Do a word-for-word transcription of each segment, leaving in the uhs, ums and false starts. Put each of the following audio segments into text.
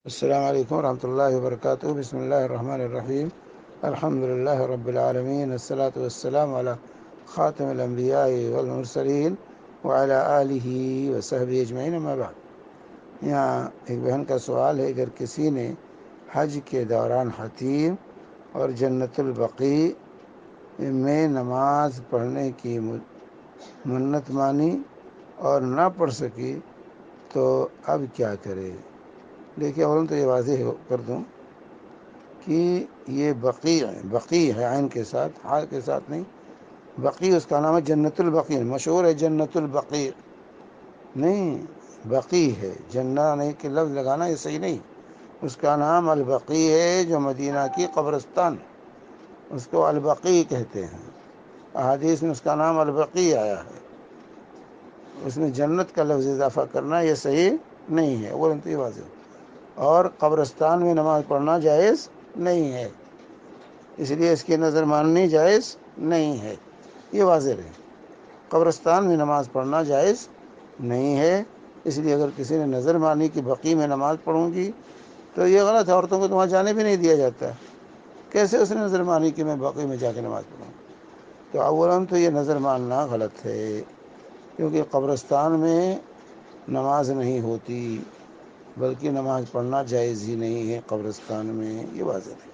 السلام علیکم ورحمۃ اللہ وبرکاتہ۔ بسم اللہ الرحمن الرحیم۔ الحمد للہ رب العالمین، الصلاۃ والسلام علی خاتم الانبیاء والمرسلین وعلی آلہ وصحبہ اجمعین، اما بعد۔ یہاں ایک بہن کا سوال ہے، اگر کسی نے حج کے دوران حتیم اور جنت البقیع میں نماز پڑھنے کی منت مانی اور نہ پڑھ سکی تو اب کیا کرے؟ دیکھیے، اولاً تو یہ واضح کر دوں کہ یہ بقیع ہے، بقیع ہے عین کے ساتھ، حال کے ساتھ نہیں۔ بقیع اس کا نام ہے، جنت البقیع مشہور ہے، جنت البقیع نہیں، بقیع ہے، جنہ نہیں کہ لفظ لگانا یہ صحیح نہیں، اس کا نام البقیع ہے، جو مدینہ کی قبرستان، اس کو البقیع کہتے ہیں۔ احادیث میں اس کا نام البقیع آیا ہے، اس میں جنت کا لفظ اضافہ کرنا یہ صحیح نہیں ہے، اولاً تو یہ واضح ہے۔ اور قبرستان میں نماز پڑھنا جائز نہیں ہے، اس لیے اس کی نظر ماننی جائز نہیں ہے، یہ واضح رہے۔ قبرستان میں نماز پڑھنا جائز نہیں ہے، اس لیے اگر کسی نے نظر مانی کہ بقیع میں نماز پڑھوں گی تو یہ غلط ہے، عورتوں کو تو وہاں جانے بھی نہیں دیا جاتا ہے، کیسے اس نے نظر مانی کہ میں بقیع میں جا کے نماز پڑھوں؟ تو اولاً تو یہ نظر ماننا غلط ہے، کیونکہ قبرستان میں نماز نہیں ہوتی، بلکہ نماز پڑھنا جائز ہی نہیں ہے قبرستان میں، یہ واضح ہے۔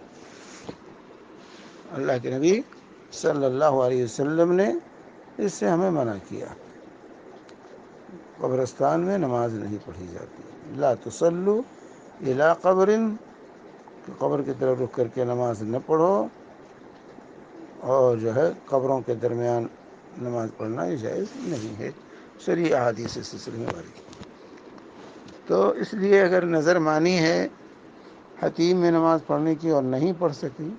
اللہ کے نبی صلی اللہ علیہ وسلم نے اس سے ہمیں منع کیا، قبرستان میں نماز نہیں پڑھی جاتی۔ لا تصلوا الی قبر، کہ قبر کی طرف رخ کر کے نماز نہ پڑھو، اور جو ہے قبروں کے درمیان نماز پڑھنا یہ جائز نہیں ہے، شرعی احادیث اس سلسلے میں واردہ۔ تو اس لیے اگر نظر مانی ہے حتیم میں نماز پڑھنے کی اور نہیں پڑھ سکی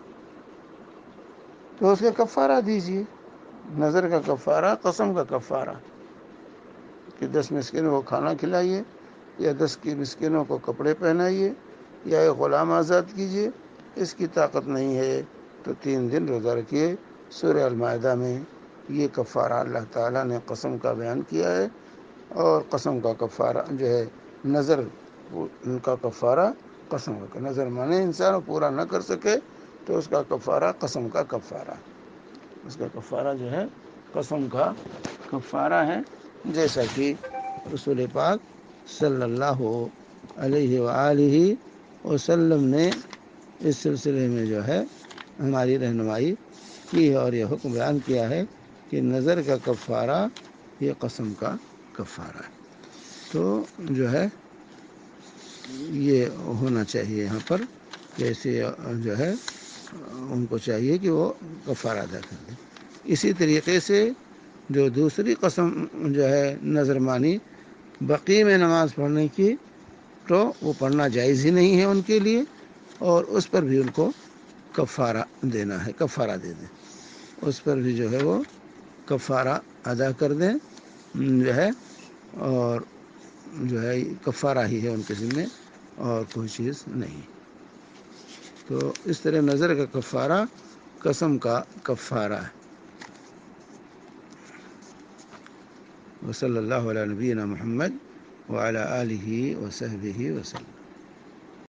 تو اس کا کفارہ دیجیے، نظر کا کفارہ، قسم کا کفارہ، کہ دس مسکینوں کو کھانا کھلائیے، یا دس کی مسکینوں کو کپڑے پہنائیے، یا ایک غلام آزاد کیجیے۔ اس کی طاقت نہیں ہے تو تین دن روزہ رکھیے۔ سورہ المائدہ میں یہ کفارہ اللہ تعالیٰ نے قسم کا بیان کیا ہے، اور قسم کا کفارہ جو ہے نظر ان کا کفارہ قسم کا، نظر مانے انسان پورا نہ کر سکے تو اس کا کفارہ قسم کا کفارہ، اس کا کفارہ جو ہے قسم کا کفارہ ہے، جیسا کہ رسول پاک صلی اللہ علیہ وآلہ وسلم نے اس سلسلے میں جو ہے ہماری رہنمائی کی ہے، اور یہ حکم بیان کیا ہے کہ نظر کا کفارہ یہ قسم کا کفارہ ہے۔ تو جو ہے یہ ہونا چاہیے یہاں پر، جیسے جو ہے ان کو چاہیے کہ وہ کفارہ ادا کر دیں۔ اسی طریقے سے جو دوسری قسم جو ہے نظر مانی بقیع میں نماز پڑھنے کی، تو وہ پڑھنا جائز ہی نہیں ہے ان کے لیے، اور اس پر بھی ان کو کفارہ دینا ہے، کفارہ دے دیں، اس پر بھی جو ہے وہ کفارہ ادا کر دیں جو ہے، اور جو ہے کفارہ ہی ہے ان کے ذمہ، اور کوئی چیز نہیں۔ تو اس طرح نظر کا کفارہ قسم کا کفارہ ہے۔ وصلی اللہ علی نبینا محمد وعلی آلہ وصحبہ وسلم۔